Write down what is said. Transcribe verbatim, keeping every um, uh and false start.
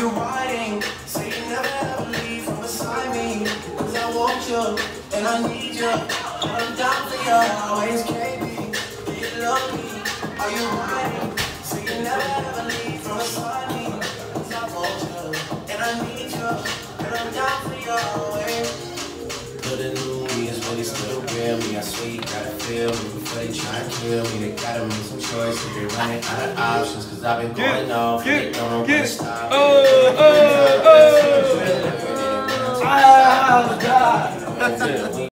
you riding? Say you never ever leave from beside me. Cause I want you, and I need you. I'm down for you, always K B. Do you love me? Are you riding? Say you never ever leave from beside me. Cause I want you, and I need you. And I'm down for you, always. Could've knew me is really still real me. I swear you gotta feel me before they try and kill me. They gotta make some choices. They're running out of options. Cause I've been going off and they don't know where to stop. Oh, oh, oh. Ah, God.